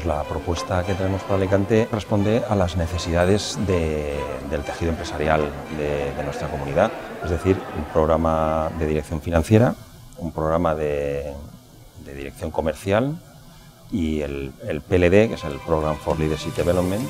Pues la propuesta que tenemos para Alicante responde a las necesidades del tejido empresarial de nuestra comunidad, es decir, un programa de dirección financiera, un programa de dirección comercial y el PLD, que es el Program for Leadership Development.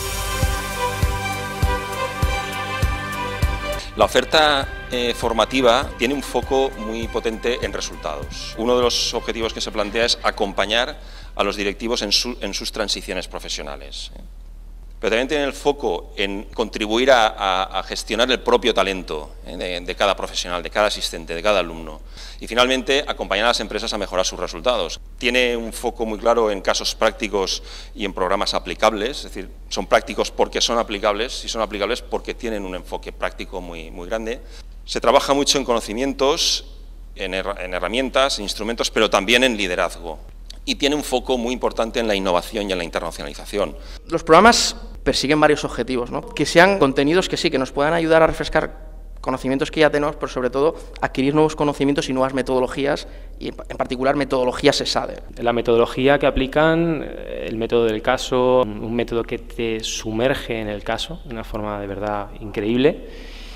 La oferta formativa tiene un foco muy potente en resultados. Uno de los objetivos que se plantea es acompañar a los directivos en sus transiciones profesionales. Pero también tiene el foco en contribuir a gestionar el propio talento de cada profesional, de cada asistente, de cada alumno. Y finalmente, acompañar a las empresas a mejorar sus resultados. Tiene un foco muy claro en casos prácticos y en programas aplicables, es decir, son prácticos porque son aplicables y son aplicables porque tienen un enfoque práctico muy grande. Se trabaja mucho en conocimientos, en herramientas, en instrumentos, pero también en liderazgo. Y tiene un foco muy importante en la innovación y en la internacionalización. Los programas persiguen varios objetivos, ¿no? Que sean contenidos que sí, que nos puedan ayudar a refrescar conocimientos que ya tenemos, pero sobre todo adquirir nuevos conocimientos y nuevas metodologías, y en particular metodologías ESADE. La metodología que aplican, el método del caso, un método que te sumerge en el caso de una forma de verdad increíble,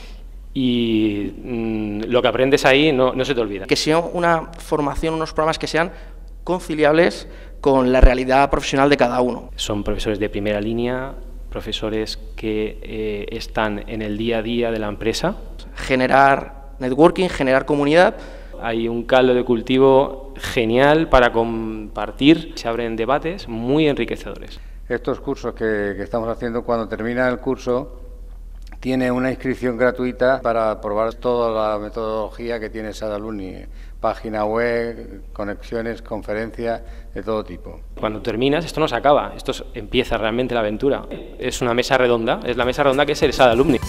y lo que aprendes ahí no se te olvida. Que sea una formación, unos programas que sean conciliables con la realidad profesional de cada uno. Son profesores de primera línea, profesores que están en el día a día de la empresa. Generar networking, generar comunidad. Hay un caldo de cultivo genial para compartir, se abren debates muy enriquecedores. Estos cursos que estamos haciendo, cuando termina el curso, tiene una inscripción gratuita para probar toda la metodología que tiene SAD Alumni, página web, conexiones, conferencias de todo tipo. Cuando terminas, esto no se acaba, empieza realmente la aventura. Es una mesa redonda, es la mesa redonda que es el SAD Alumni.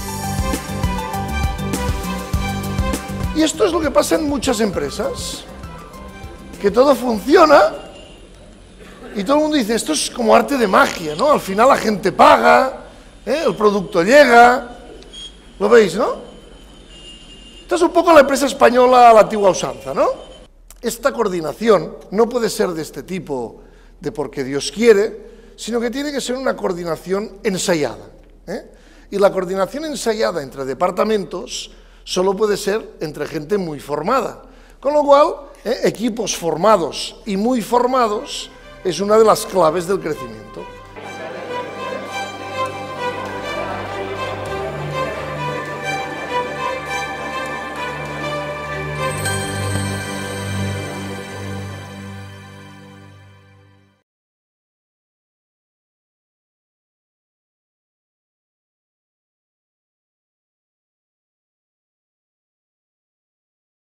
Y esto es lo que pasa en muchas empresas, que todo funciona y todo el mundo dice, esto es como arte de magia, ¿no? Al final la gente paga, el producto llega, ¿lo veis, no? Esta es un poco la empresa española a la antigua usanza, ¿no? Esta coordinación no puede ser de este tipo, de porque Dios quiere, sino que tiene que ser una coordinación ensayada, Y la coordinación ensayada entre departamentos solo puede ser entre gente muy formada. Con lo cual, equipos formados y muy formados es una de las claves del crecimiento.